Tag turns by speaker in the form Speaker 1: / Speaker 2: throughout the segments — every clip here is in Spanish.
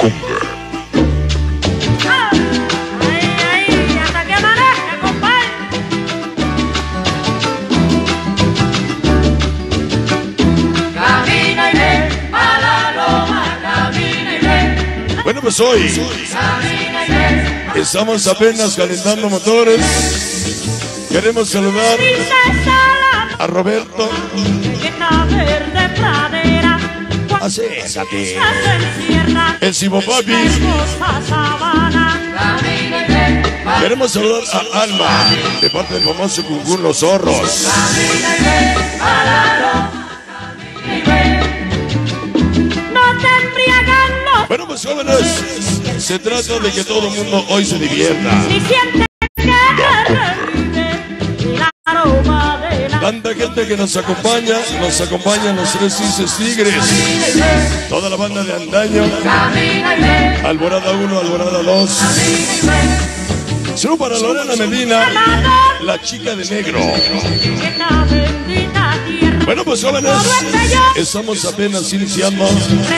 Speaker 1: conga.
Speaker 2: Ay, hasta que amanezca, compadre. Camina y ve a la loma, camina y ve.
Speaker 3: Bueno, pues hoy
Speaker 2: Camina y ve.
Speaker 3: estamos apenas calentando motores. Queremos saludar a Roberto.
Speaker 2: Verde pradera.
Speaker 3: Acércate. El Cibo Papi. Queremos saludar a Alma, de parte del famoso Cuncún Los Zorros. Bueno, pues jóvenes, se trata de que todo el mundo hoy se divierta. Tanta gente que nos acompañan los tres Cises Tigres, toda la banda de antaño, Alborada 1, Alborada 2. Saludos para Lorena Medina, la chica de negro. Bueno, pues jóvenes, estamos apenas iniciando.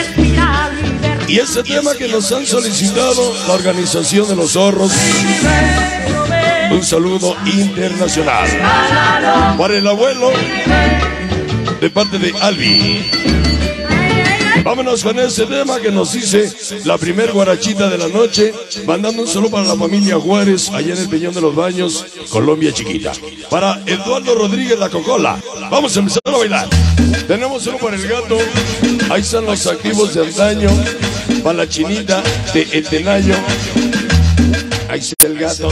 Speaker 3: Y ese tema que nos han solicitado la organización de los zorros, un saludo internacional para el abuelo de parte de Albi. Vámonos con ese tema que nos dice la primer guarachita de la noche, mandando un saludo para la familia Juárez allá en el Peñón de los Baños, Colombia Chiquita. Para Eduardo Rodríguez La Cocola, vamos a empezar a bailar. Tenemos uno para el gato, ahí están los activos de antaño, para la chinita de El Tenayo, ahí está el gato.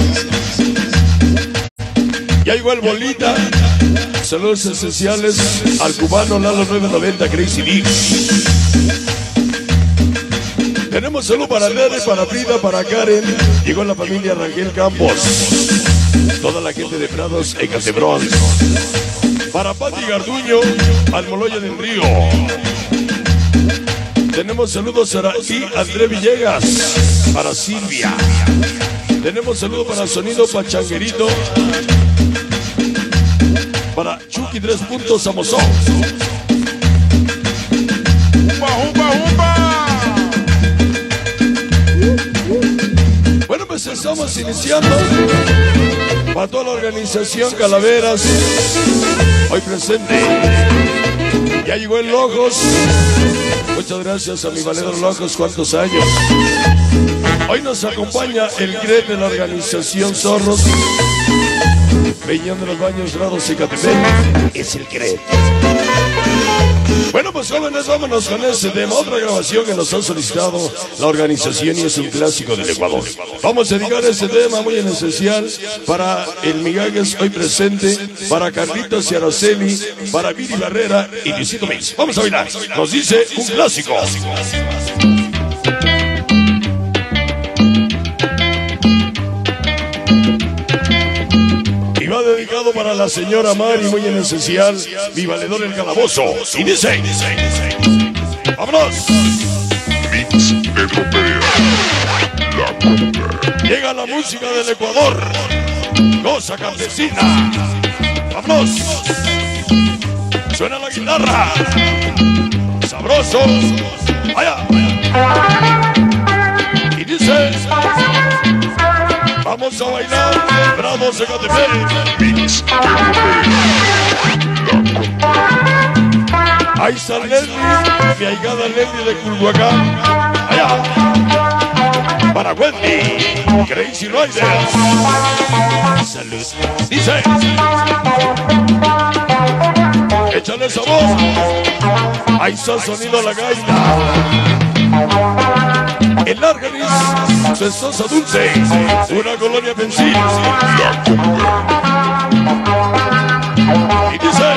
Speaker 3: Ya igual Bolita, saludos esenciales al cubano Lalo 990 Crazy Dick. Tenemos saludos para Nere, para Frida, para Karen. Llegó la familia Rangel Campos, toda la gente de Prados y Catebrón. Para Pati Garduño, al Moloya del Río. Tenemos saludos para André Villegas, para Silvia. Tenemos saludos para Sonido Pachanguerito, para Chucky 3 Puntos Amozón. Bueno, pues estamos iniciando para toda la organización Calaveras, hoy presente. Ya llegó el Lojos. Muchas gracias a mi valedor Lojos, cuántos años. Hoy nos acompaña el CREP de la organización Zorros, Peñón de los Baños, Rados y Catepec. Es el CREP. Bueno, pues jóvenes, vámonos con ese tema. Otra grabación que nos ha solicitado la organización y es un clásico del Ecuador. Vamos a dedicar ese tema muy en especial para el Migagues hoy presente, para Carlitos y Araceli, para Viri Barrera y Luisito Mix. Vamos a bailar. Nos dice un clásico. Dedicado para la señora Mari, muy en esencial, mi valedor el calabozo. Y dice, vámonos.
Speaker 1: Mix Europea, la conga.
Speaker 3: Llega la música del Ecuador, cosa campesina. Vámonos. Suena la guitarra, sabroso. Vaya. Y dice, vamos a bailar. Prados de Catepec.
Speaker 1: Mix Europea.
Speaker 3: Ahí está Lenny, mi ahijada Lenny de Culhuacán. Allá. Para Wendy, Crazy Riders. Salud. Dice. Échale esa voz. Ahí está sonido a la gaita. El Arganis, su esposa Dulce, una colonia pensil.
Speaker 1: La conga.
Speaker 3: Y dice,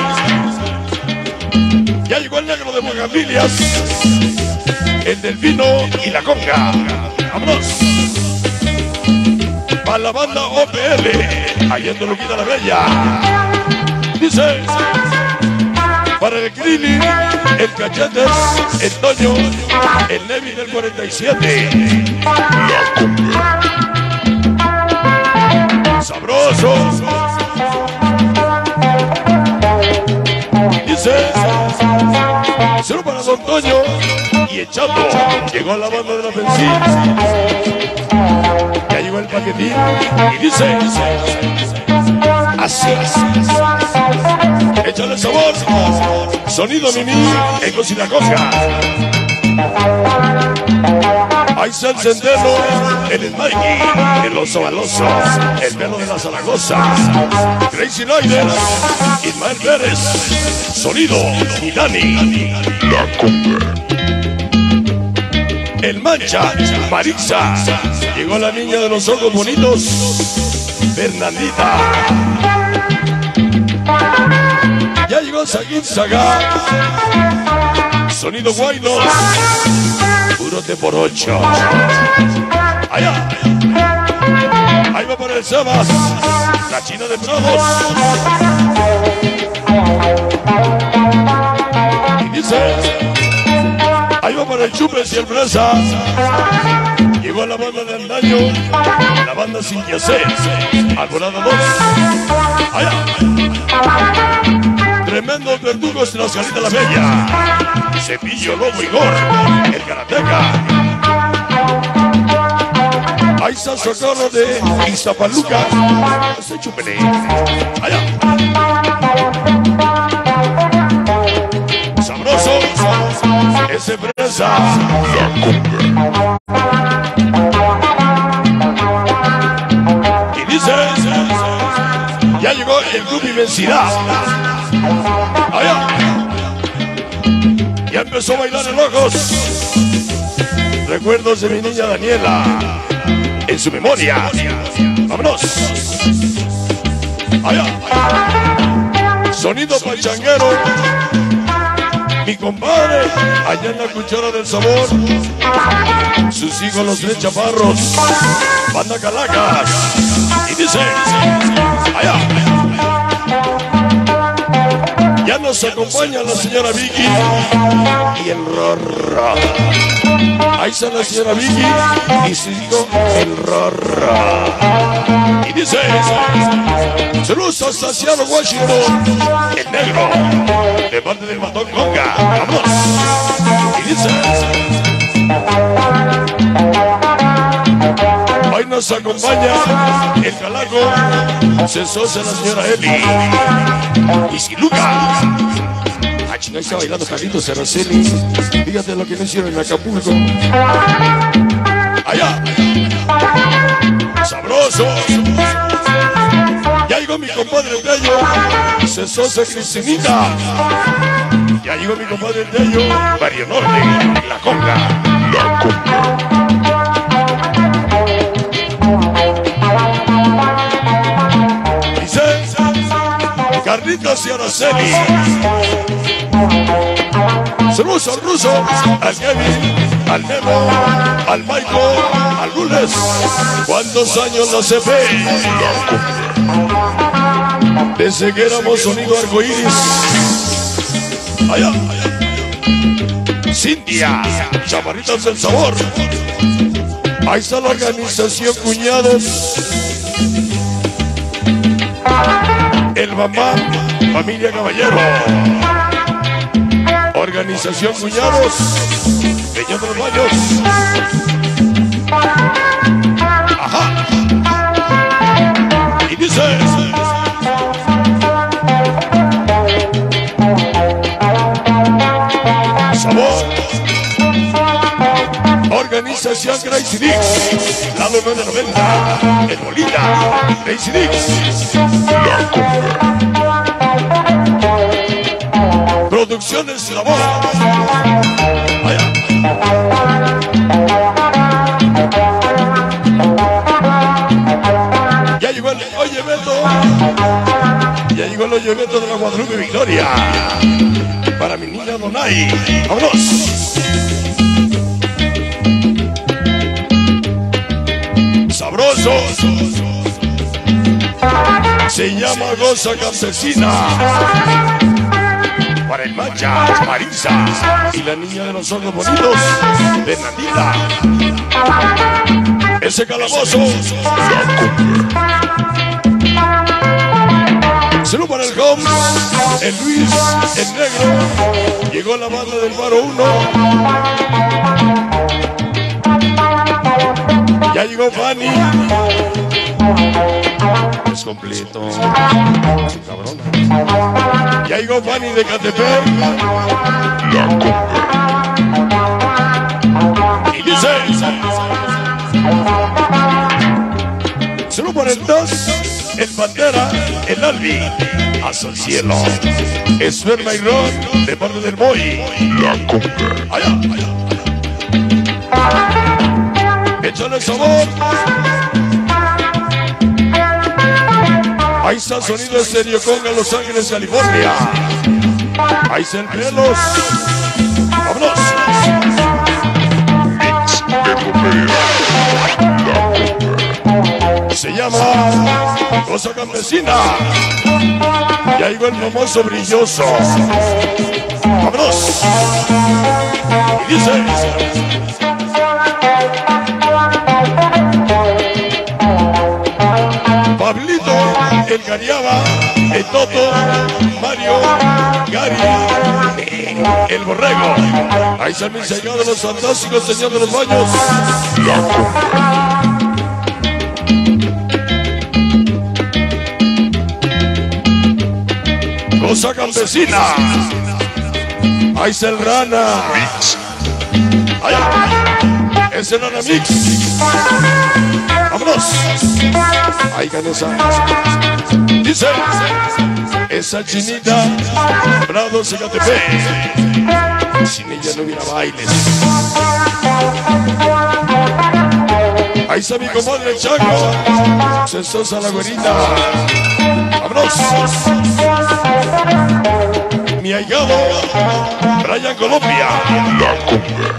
Speaker 3: ya llegó el negro de Bugambilias, el del vino y la conga. Vámonos. Para la banda OPL, allá en Toluquita la Bella. Dice, para el Grilly, el Cachetes, el Toño, el Nevi del 47.
Speaker 1: La conga.
Speaker 3: Sabroso. Dice, Solo para Don Toño y el Chapo. Llegó la banda de la Pensil. Ya llegó el paquetín y dice así. Échale sabor. Sonido Mimi, Ecos y la Conga. Ahí está el Centeno, el Mikey, el Oso Baloso, el Velo de la Zaragoza, Crazy Rider, Ismael Pérez, Sonido y Dani.
Speaker 1: La Conga.
Speaker 3: El Mancha, Marisa. Llegó la niña de los ojos bonitos, Fernandita. Ya llegó Saguín Saga. Sonido Guaynos. Purote por 8. Allá. Ahí va para el Sebas. La China de Prados. Y dice. Ahí va para el Chupes y el Fresa. Llegó la banda de Andaño. La banda Sin Que Hacer. Alborada 2. Allá. Tremendos verdugos de la Oscarita la Bella. Cepillo, Lobo y Gor. El Karateca. Ahí está Socorro de Iztapaluca. Se chúpele. Allá. Sabroso. Ese Fresa.
Speaker 1: La Conga.
Speaker 3: Y dice. Ya llegó el Club Inmensidad. Allá. Ya empezó a bailar en ojos. Recuerdos de mi niña Daniela. En su memoria. Vámonos. Allá. Sonido pachanguero. Mi compadre. Allá en la cuchara del sabor. Sus hijos los 3 chaparros. Banda Calacas. Y dice. Allá. Ya nos acompaña la señora Vicky y el Rorro. Ahí está la señora Vicky y su hijo el Rorro. Y dice, saludos hasta Seattle, Washington, el negro, de parte del Matón Conga. Vámonos. Y dice, hoy nos acompaña el Calaco, se socia la señora Eli. Y si Luca. Ah, chingada, está bailando Carlitos Araceli. Fíjate lo que me hicieron en Acapulco. Allá. Sabroso. Ya llegó mi compadre el Tello. Se socia Cristinita. Ya llegó mi compadre el Tello. Barrio Norte. La Conga.
Speaker 1: La Conga.
Speaker 3: Carlitos y Araceli. Saludos al Ruso, al Kevin, al Nemo, al Michael, al Lules. ¿Cuántos años no se ve? Desde que éramos Sonido Arcoíris. Allá. Cintia, Chaparritas del Sabor. Ahí está la organización Cuñados. El Mamá, Familia Caballero. Organización Cuñados. Peñón de los Baños. Ajá. Y dice. Sabor. Organización Crazy Dix. Lado 990. El Bolita. Crazy Dix.
Speaker 1: La Conga.
Speaker 3: Producciones La Voz. Allá. Ya llegó el Oye Beto. Ya llegó el Oye Beto de la Guadalupe Victoria. Para mi niña Donay. ¡Vámonos! Sabroso. Se llama Goza Campesina. Para el Mancha, Marisa. Y la niña de los ojos bonitos, Fernandita. Ese calabozo. Saludo para el Homs, el Luis, el Negro. Llegó la banda del Faro 1. Ya llegó Fanny. Es completo. Cabrón. Ya llegó Fanny de Catepec.
Speaker 1: La cumbia.
Speaker 3: Y dice. Saludo para el 2, el Bandera, el Albi. Hasta el cielo. Esperma y Ron de parte del Boy.
Speaker 1: La cumbia.
Speaker 3: Allá, allá. Échale sabor. Ahí está sonido estéreo Conga, Los Ángeles, California. Ahí está el Pelos. Vámonos.
Speaker 1: Mix de comedia. La cumbia.
Speaker 3: Se llama Cosa Campesina. Ya llegó el famoso Brilloso. Vámonos. Y dice. Pablito, el Gariaba, el Toto, Mario, Gary, el Borrego. Ahí está el mensaje de los fantásticos, señor de los baños.
Speaker 1: La cumbia.
Speaker 3: Cosa Campesina. Ahí está el Rana.
Speaker 1: Mix.
Speaker 3: Allá. Es el Rana Mix. Vámonos. Ahí Canesa. Dice. Esa chinita. Prado Zacatepec. Sin ella no hubiera bailes. Ahí está mi comadre Chaco. Cestosa la güerita. Vámonos. Mi ahijado, Brian Colombia.
Speaker 1: La cumbia.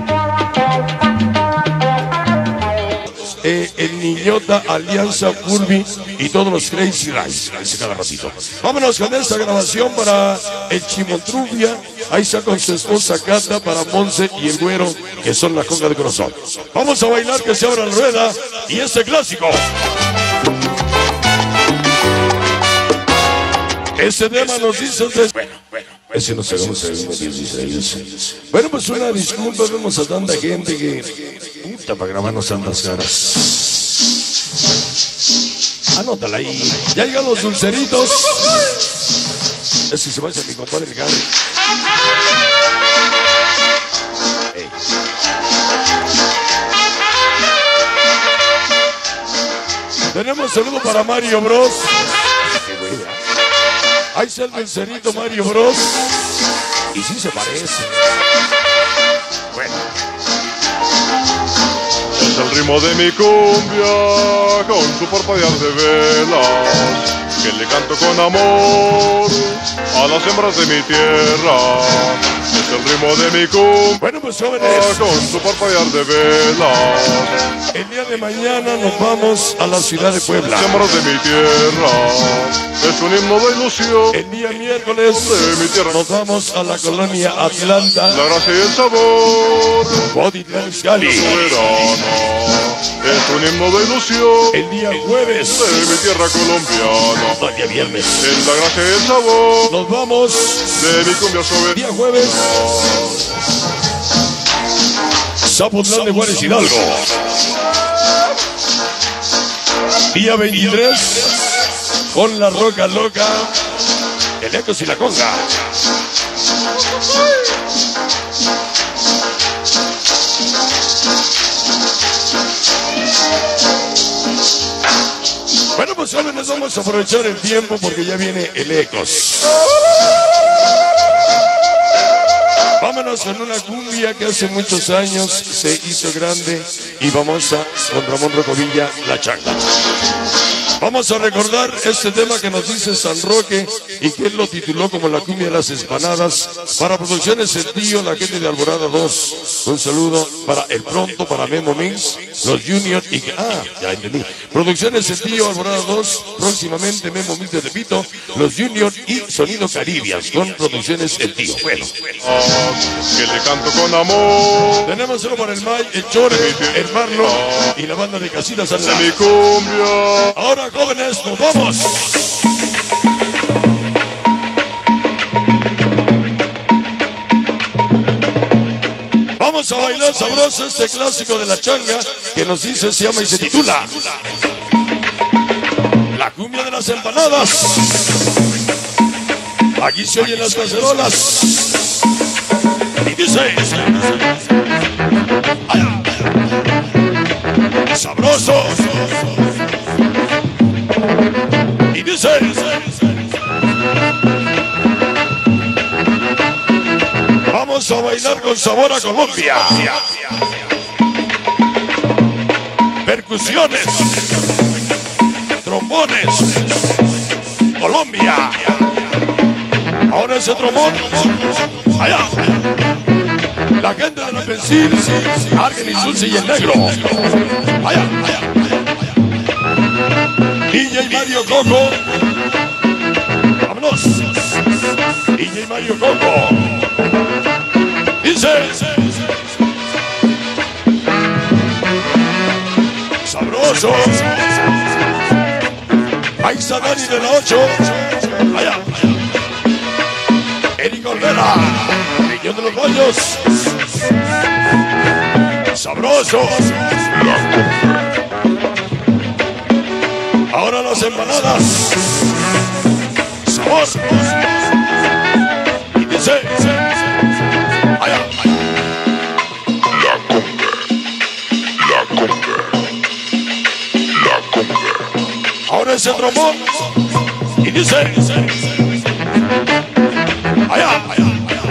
Speaker 3: El Niñota, Alianza, Furby y todos los Crazy Rice. Dice cada ratito. Vámonos con esta grabación para el Chimotrufia. Ahí está con su esposa Cata, para Monse y el Güero, que son la conga de corazón. Vamos a bailar, que se abra la rueda y este clásico. Ese tema nos dice usted. Bueno, ese no se ve, Bueno, pues una disculpa, vemos a tanta gente que. Puta, para grabarnos tantas caras. Anótala ahí. Ya llegan los dulceritos. Ese se va a hacer mi compadre el Gary. Hey. Tenemos saludo para Mario Bros. Ahí está el dulcerito Mario Bros. Y sí se parece. Bueno.
Speaker 4: Es el ritmo de mi cumbia, con su parpadear de velas, que le canto con amor a las hembras de mi tierra. Es el ritmo de mi cumbia,
Speaker 3: Bueno, pues jóvenes,
Speaker 4: con su parpadear de velas,
Speaker 3: el día de mañana nos vamos a la ciudad de Puebla.
Speaker 4: las hembras de mi tierra. Es un himno de ilusión
Speaker 3: El día miércoles
Speaker 4: de mi tierra.
Speaker 3: nos vamos a la colonia Atlanta,
Speaker 4: La gracia y el sabor
Speaker 3: Boditlán, Cali.
Speaker 4: soberano. Es un himno de ilusión
Speaker 3: El día jueves,
Speaker 4: de mi tierra colombiana.
Speaker 3: no, el día viernes,
Speaker 4: Es la gracia y el sabor
Speaker 3: nos vamos.
Speaker 4: de mi cumbia soberana.
Speaker 3: Día jueves, Zapotlán de Juárez, Hidalgo. Día 23, con la Roca Loca, el Ecos y la Conga. Bueno, pues jóvenes, vamos a aprovechar el tiempo porque ya viene el Ecos. Vámonos con una cumbia que hace muchos años se hizo grande y vamos a con Ramón Rocovilla, La Changa. Vamos a recordar este tema que nos dice San Roque y que él lo tituló como la cumbia de las empanadas. Para Producciones El Tío, la gente de Alborada 2. Un saludo para El Pronto, para Memo Mix, los Junior y... ya entendí. Producciones El Tío, Alborada 2. Próximamente Memo Mix de Tepito, los Junior y Sonido Caribias con Producciones El Tío. Bueno,
Speaker 4: Que le canto con amor
Speaker 3: tenemos uno para el May, el Chore, el Marlo y la banda de Casitas
Speaker 4: de
Speaker 3: Alá.
Speaker 4: mi cumbia.
Speaker 3: Ahora, jóvenes, nos vamos. Vamos a bailar sabroso este clásico de la changa que nos dice, se llama y se titula La cumbia de las empanadas. Aquí se oyen las cacerolas y dice sabroso y dice vamos a bailar con sabor a Colombia. Percusiones, trombones, Colombia. Ahora ese trombón, allá. La gente de la Pensil, Argen y Sulci y el negro. Allá, allá, allá. DJ Mario Coco. Vámonos. DJ Mario Coco. Dice sabroso. Ahí está Dani de la 8. Allá, allá. Eric Olvera, Riñón de los Baños. Sabroso. Ahora las empanadas. Sabor. Y dice allá.
Speaker 1: La cumbia. La cumbia. La cumbia.
Speaker 3: Ahora ese trombón. Y dice allá, allá, allá.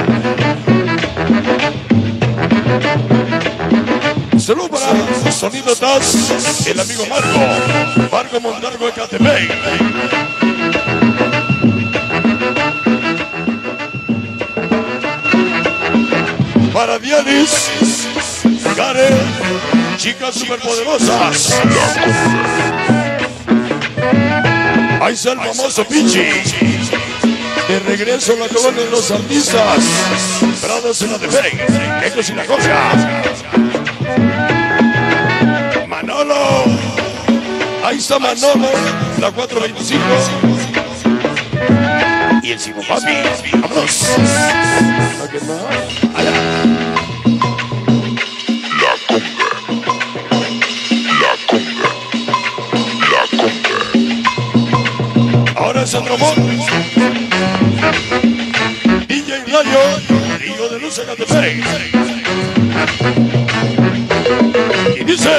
Speaker 3: Salud para Sonido Taz, el amigo Marco Montalvo de Catepec. Para Dianis, Karen, chicas superpoderosas. Ahí está el famoso Pichi. De regreso a la colonia de los artistas. Prados en la de Fey, Ecos y la Coja. Manolo. Ahí está Manolo, la 425. Y el Simo Papi. Vámonos. Allá.
Speaker 1: La cumbia. La cumbia. La cumbia.
Speaker 3: Ahora es el trombón. DJ Rayo, Río de Luz Ecatepec. Y dice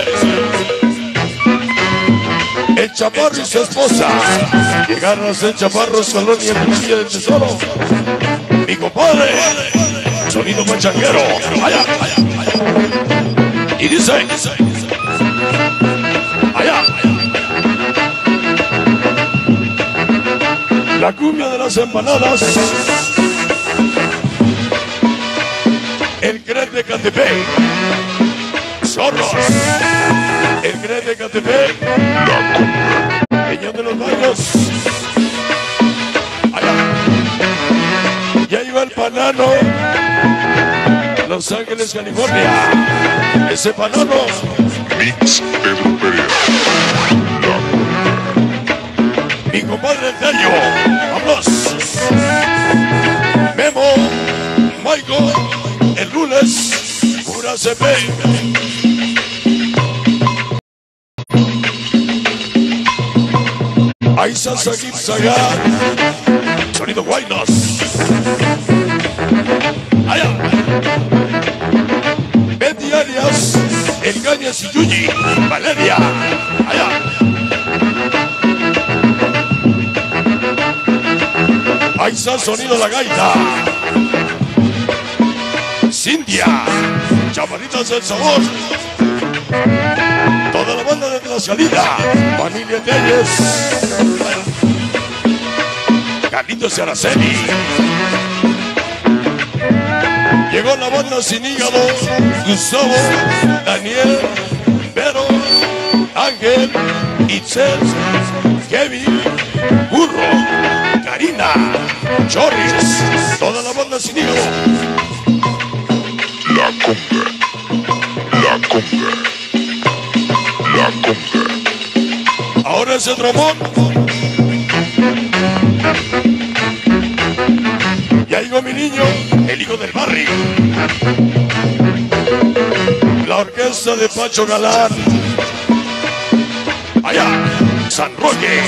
Speaker 3: el Chaparro y su esposa. Llegaron a ser Chaparros, Colonia, Cuchilla del Tesoro. Mi compadre, sonido pachanguero. Allá, allá, allá. Y dice allá, allá. La cumbia de las empanadas. El Gret de Catepec. Zorros. El Gret de Catepec. Peñón de los Baños. Allá. Ya iba el Panano. Los Ángeles, California. Ese Panano.
Speaker 1: Mix Pedro Pérez.
Speaker 3: Mi compadre el Tello. Vámonos. Memo. Michael. El Lunes. Pura CP. Aiza Sagib Sagar. Sonido Guaynos. Allá. Betty Arias. El Cañas y Yuyi. Valeria. Allá. Aiza Sonido La Gaita. Cintia. Chamaritas del Sabor. Toda la banda de Tlaxcalita. Familia Telles. Carlitos y Araceli. Llegó la banda Sin Hígado. Gustavo, Daniel, Vero, Ángel, Itzel, Kevin, Burro, Karina, Chorris. Toda la banda Sin Hígado.
Speaker 1: La cumbia. La cumbia. La cumbia.
Speaker 3: Ahora ese trombón. Ya llegó mi niño, el hijo del barrio. La orquesta de Pacho Galán. Allá, San Roque.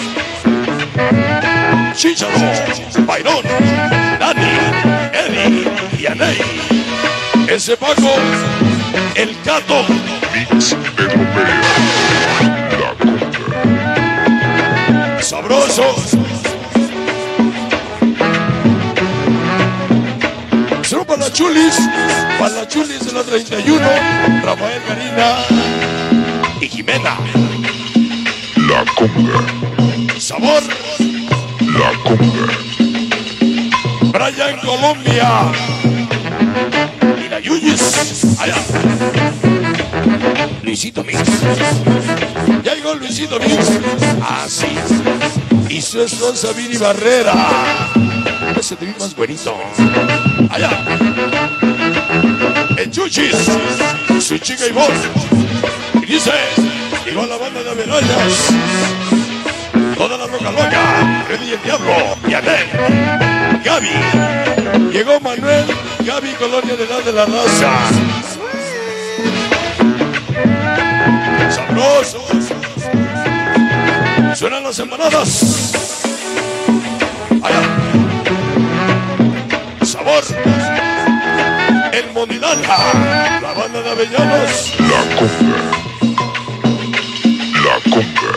Speaker 3: Chícharo, Bayrón, Dani, Eddie y Aney. Ese Paco, el Cato.
Speaker 1: Mix Pedro Perea. La conga.
Speaker 3: Sabroso. Solo para la Chulis de la 31, Rafael Karina y Jimena.
Speaker 1: La conga.
Speaker 3: Sabor,
Speaker 1: La conga.
Speaker 3: Brian Colombia y la Yuyis. Allá. Luisito Mix. Ya llegó Luisito Mix. Ah, sí. Y su esposa Vini Barrera. Ese te vi más güerito. Allá. En Chuchis. Su chica y voz. Y dice, llegó la banda de Avenallas. Toda la roca loca. Freddy y el Diablo. Y Anel. Gaby. Llegó Manuel. Gaby Colonia de Edad de la Raza. Sabroso. Suenan las empanadas. Allá. Sabor. El Mondidalja. La banda de Avellanos.
Speaker 1: La conga. La conga.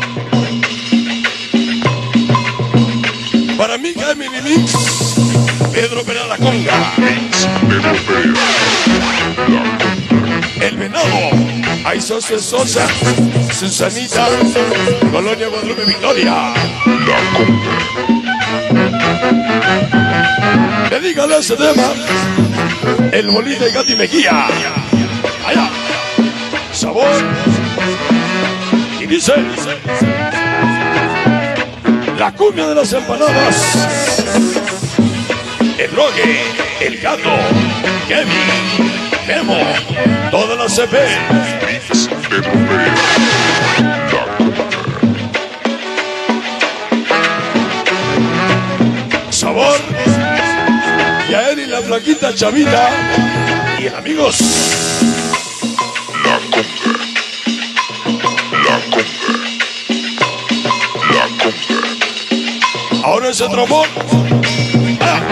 Speaker 3: Para mí, Camille Mix. Pedro Perea la conga.
Speaker 1: Mix Pedro Perea. La conga.
Speaker 3: El Venado. Aizoso Sosa. Susanita. Colonia Guadalupe Victoria.
Speaker 1: La conga.
Speaker 3: Dedícale ese tema. El Bolita y Gati Mejía. Allá. Sabor. Y dice. La cumbia de las empanadas. El Rogue. El Gato. Kevin. Memo. Toda la CP.
Speaker 1: Mix Pedro Perea. La conga.
Speaker 3: Sabor. Yael y la flaquita Chavita. Y el amigos.
Speaker 1: La conga. La conga. La conga.
Speaker 3: Ahora ese trombón. Ah.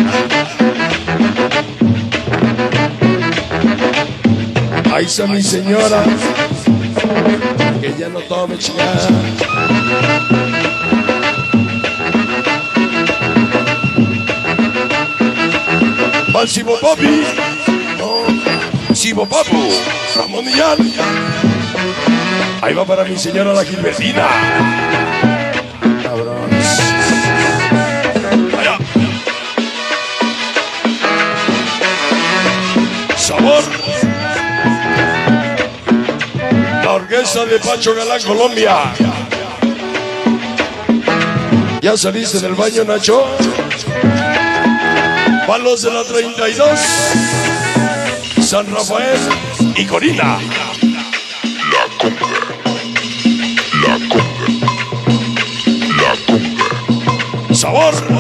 Speaker 3: Ahí está mi señora. Que ya no tome chingada. Va el Sibo Papi. Sibo Papu. Ramón Millán. Ahí va para mi señora la Gilbertina. Cabrones. Allá. Sabor. La orquesta de Pacho Galán, Colombia. ¿Ya saliste del baño, Nacho? Palos de la 32. San Rafael y Corina.
Speaker 1: La conga. La conga. La conga.
Speaker 3: Sabor.